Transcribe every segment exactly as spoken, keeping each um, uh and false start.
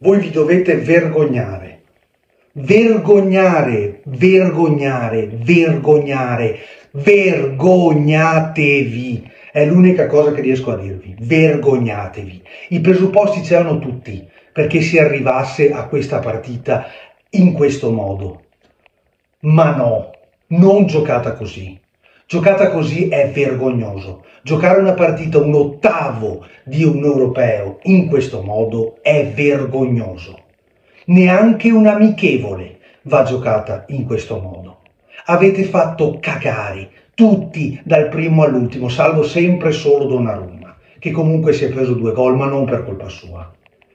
Voi vi dovete vergognare, vergognare, vergognare, vergognare, vergognatevi. È l'unica cosa che riesco a dirvi, vergognatevi. I presupposti c'erano tutti perché si arrivasse a questa partita in questo modo. Ma no, non giocata così. Giocata così è vergognoso. Giocare una partita, un ottavo di un europeo in questo modo è vergognoso. Neanche un amichevole va giocata in questo modo. Avete fatto cagare tutti dal primo all'ultimo, salvo sempre solo Donnarumma, che comunque si è preso due gol, ma non per colpa sua.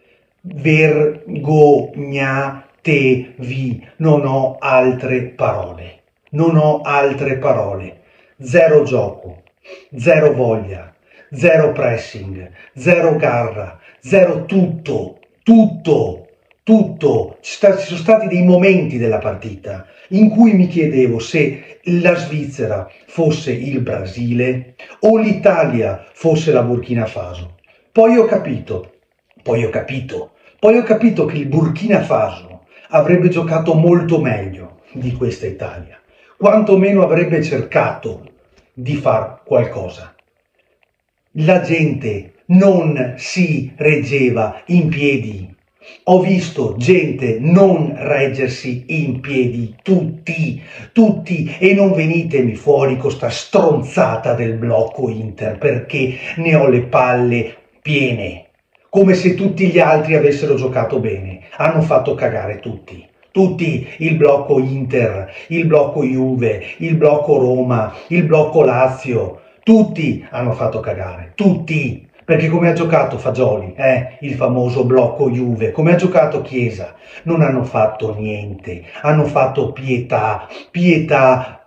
Vergognatevi, non ho altre parole. Non ho altre parole. Zero gioco, zero voglia, zero pressing, zero garra, zero tutto, tutto, tutto. Ci sono stati dei momenti della partita in cui mi chiedevo se la Svizzera fosse il Brasile o l'Italia fosse la Burkina Faso. Poi ho capito, poi ho capito, poi ho capito che il Burkina Faso avrebbe giocato molto meglio di questa Italia. Quantomeno avrebbe cercato di far qualcosa. La gente non si reggeva in piedi. Ho visto gente non reggersi in piedi, tutti, tutti, e non venitemi fuori con sta stronzata del blocco Inter, perché ne ho le palle piene, come se tutti gli altri avessero giocato bene. Hanno fatto cagare tutti. Tutti, il blocco Inter, il blocco Juve, il blocco Roma, il blocco Lazio, tutti hanno fatto cagare, tutti, perché come ha giocato Fagioli, eh, il famoso blocco Juve, come ha giocato Chiesa, non hanno fatto niente, hanno fatto pietà, pietà,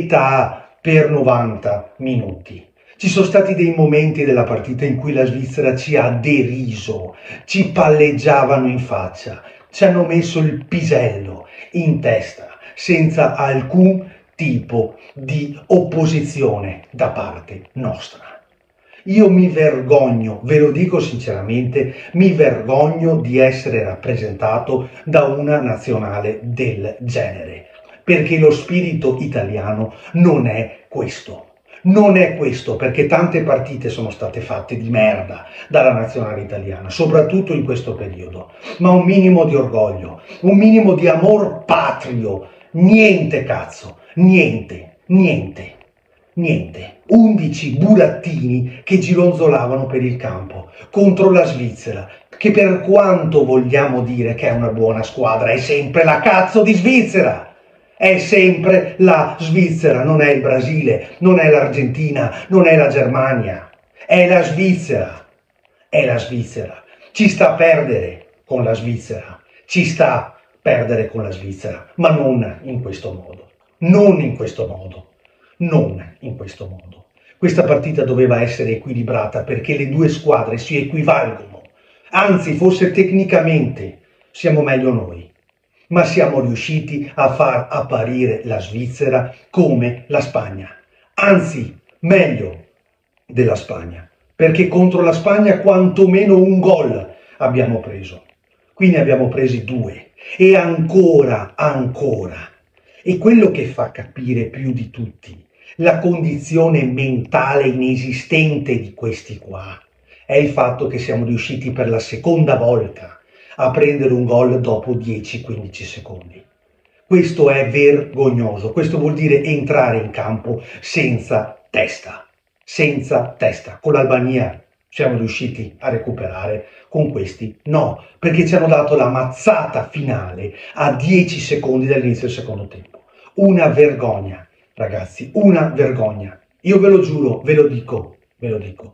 pietà per novanta minuti. Ci sono stati dei momenti della partita in cui la Svizzera ci ha deriso, ci palleggiavano in faccia, ci hanno messo il pisello in testa senza alcun tipo di opposizione da parte nostra. Io mi vergogno, ve lo dico sinceramente, mi vergogno di essere rappresentato da una nazionale del genere, perché lo spirito italiano non è questo. Non è questo, perché tante partite sono state fatte di merda dalla nazionale italiana, soprattutto in questo periodo. Ma un minimo di orgoglio, un minimo di amor patrio, niente cazzo, niente, niente, niente. undici burattini che gironzolavano per il campo contro la Svizzera, che per quanto vogliamo dire che è una buona squadra, è sempre la cazzo di Svizzera! È sempre la Svizzera, non è il Brasile, non è l'Argentina, non è la Germania, è la Svizzera, è la Svizzera. Ci sta a perdere con la Svizzera, ci sta a perdere con la Svizzera, ma non in questo modo, non in questo modo, non in questo modo. Questa partita doveva essere equilibrata perché le due squadre si equivalgono, anzi forse tecnicamente siamo meglio noi. Ma siamo riusciti a far apparire la Svizzera come la Spagna, anzi meglio della Spagna, perché contro la Spagna quantomeno un gol abbiamo preso, qui ne abbiamo presi due e ancora, ancora. E quello che fa capire più di tutti la condizione mentale inesistente di questi qua è il fatto che siamo riusciti per la seconda volta a prendere un gol dopo dieci quindici secondi. Questo è vergognoso, questo vuol dire entrare in campo senza testa, senza testa. Con l'Albania siamo riusciti a recuperare, con questi no, perché ci hanno dato la mazzata finale a dieci secondi dall'inizio del secondo tempo. Una vergogna, ragazzi, una vergogna. Io ve lo giuro, ve lo dico, ve lo dico.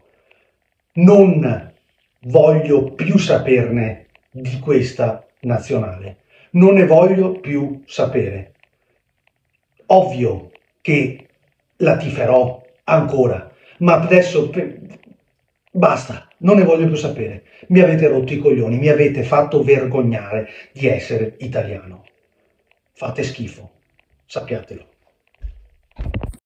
Non voglio più saperne di questa nazionale, non ne voglio più sapere. Ovvio che la tiferò ancora, ma adesso basta, non ne voglio più sapere. Mi avete rotto i coglioni, mi avete fatto vergognare di essere italiano. Fate schifo, sappiatelo.